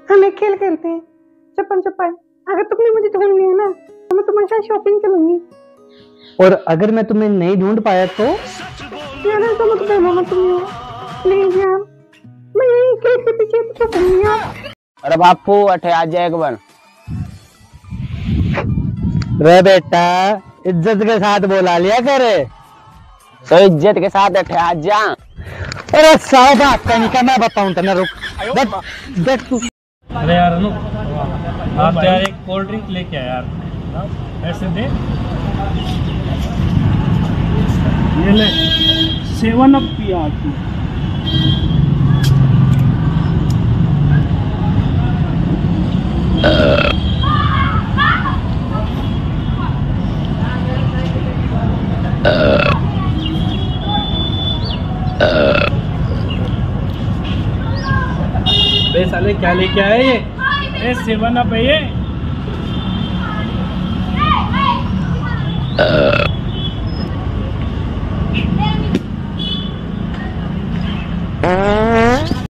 हम एक खेल खेलते हैं, छुपन छुपाई। अगर तुमने मुझे ढूंढ लिया ना तो मैं तुम्हारे साथ शॉपिंग चलूंगी। और अगर मैं तुम्हें नहीं ढूंढ पाया तो? यार ऐसा मत कहना मत तुम यार, प्लीज यार, मैं यही गेट के पीछे छुपूंगी यार। अरे बापू अठे आ जाए एक बार। रे बेटा, इज्जत के साथ बोला लिया करे। सो इज्जत के साथ अठे आ जा। अरे साहब आपका नहीं का, मैं बताऊं तेना, रुक देख तू। अरे यार अनु, आप तो यार एक कोल्ड ड्रिंक लेके आए यार, ऐसे दे। ये ले 7 अप पिया तू। बे साले क्या लेके आए ये? 7 अप है ये।